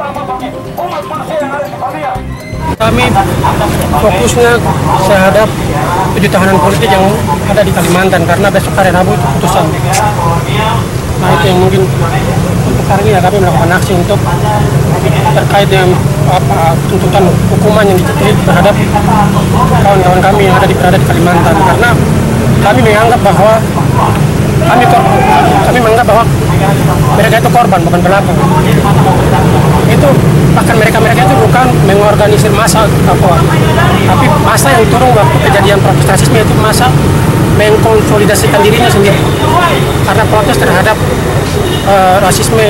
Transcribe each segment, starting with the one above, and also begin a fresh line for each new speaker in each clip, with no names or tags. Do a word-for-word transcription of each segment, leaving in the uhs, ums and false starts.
Kami fokusnya terhadap tujuh tahanan politik yang ada di Kalimantan karena besok hari Rabu itu putusan. Nah itu yang mungkin untuk hari ini ya kami melakukan aksi untuk terkait dengan apa tuntutan hukuman yang dijatuhi terhadap kawan-kawan kami yang ada di berada di Kalimantan karena kami menganggap bahwa kami kami menganggap bahwa mereka itu korban bukan pelaku. Itu bahkan mereka-mereka itu bukan mengorganisir massa Papua, tapi massa yang turun waktu kejadian protes rasisme itu massa mengkonsolidasikan dirinya sendiri karena protes terhadap uh, rasisme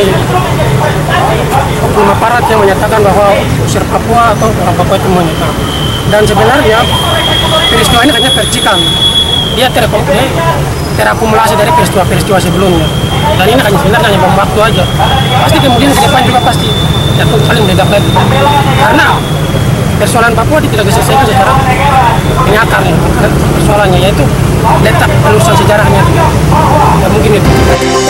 oknum aparat yang menyatakan bahwa usir Papua atau orang Papua itu monyet. Dan sebenarnya peristiwa ini hanya percikan, dia terkomplit terakumulasi dari peristiwa-peristiwa sebelumnya. Dan ini hanya sebenarnya hanya bom waktu aja. Pasti kemudian ke depan juga pasti jatuh saling meledak lagi. Karena persoalan Papua tidak diselesaikan secara ini akarnya. Persoalannya yaitu letak penelusuran sejarahnya. Ya mungkin itu.